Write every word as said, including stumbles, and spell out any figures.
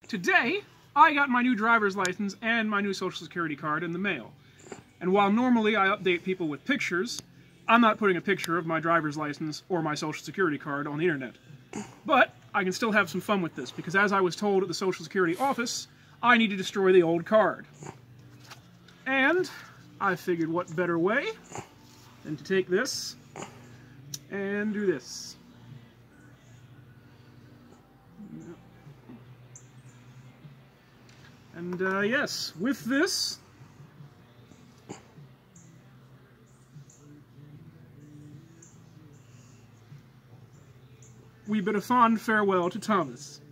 Today, I got my new driver's license and my new social security card in the mail. And while normally I update people with pictures, I'm not putting a picture of my driver's license or my social security card on the internet. But I can still have some fun with this, because as I was told at the Social Security office, I need to destroy the old card. And I figured what better way than to take this and do this. And uh, yes, with this, we bid a fond farewell to Thomas.